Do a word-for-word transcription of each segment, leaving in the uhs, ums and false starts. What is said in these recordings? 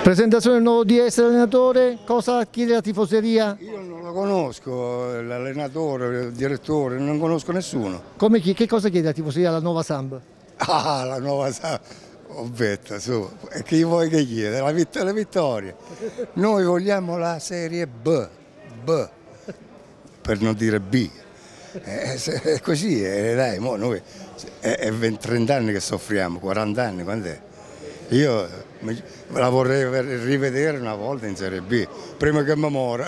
Presentazione del nuovo D S allenatore, cosa chiede la tifoseria? Io non lo conosco, l'allenatore, il direttore, non conosco nessuno. Come chi, che cosa chiede la tifoseria alla nuova Samb? Ah, la nuova Samb, ovvetta, su, e che vuoi che chiede? La, vitt la vittoria. Noi vogliamo la Serie B, B, per non dire B. Eh, è così, eh, dai, mo noi è, è trenta anni che soffriamo, quaranta anni, quant'è? Io la vorrei rivedere una volta in Serie B, prima che mi mora.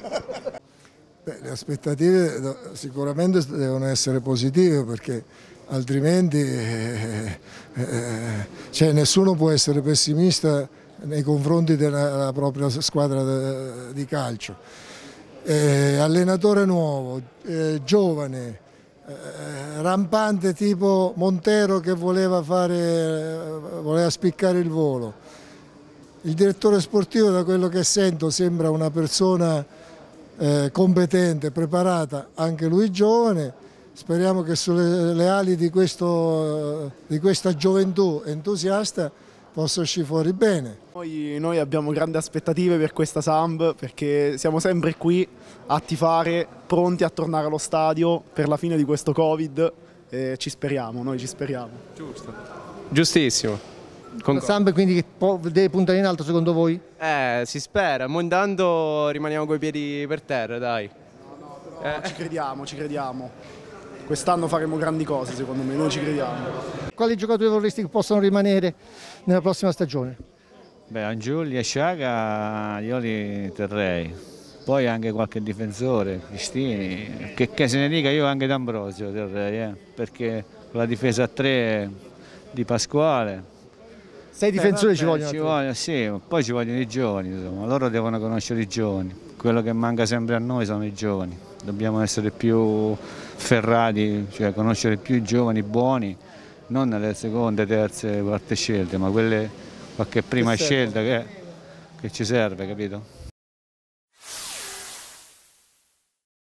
Beh, le aspettative sicuramente devono essere positive, perché altrimenti eh, eh, cioè nessuno può essere pessimista nei confronti della propria squadra di calcio. Eh, allenatore nuovo, eh, giovane, eh, rampante tipo Montero che voleva, fare, voleva spiccare il volo. Il direttore sportivo, da quello che sento, sembra una persona eh, competente, preparata, anche lui giovane. Speriamo che sulle le ali di, questo, di questa gioventù entusiasta possa uscire fuori bene. Noi, noi abbiamo grandi aspettative per questa Samb, perché siamo sempre qui a tifare, pronti a tornare allo stadio per la fine di questo Covid, e ci speriamo, noi ci speriamo. Giusto. Giustissimo. La Samb quindi può, deve puntare in alto secondo voi? Eh, si spera, ma intanto rimaniamo coi piedi per terra, dai. No, no, però eh. ci crediamo, ci crediamo. Quest'anno faremo grandi cose, secondo me, noi ci crediamo. Quali giocatori vorresti che possano rimanere nella prossima stagione? Beh, Angiulli e Sciaga io li terrei, poi anche qualche difensore, Cristini, che, che se ne dica, io anche D'Ambrosio terrei, eh, perché la difesa a tre di Pasquale. Sei difensori eh, ci vogliono? Ci vogliono, sì, poi ci vogliono i giovani, insomma, loro devono conoscere i giovani, quello che manca sempre a noi sono i giovani, dobbiamo essere più ferrati, cioè conoscere più i giovani buoni, non nelle seconde, terze, quarte scelte, ma quelle qualche prima scelta che, che ci serve, capito?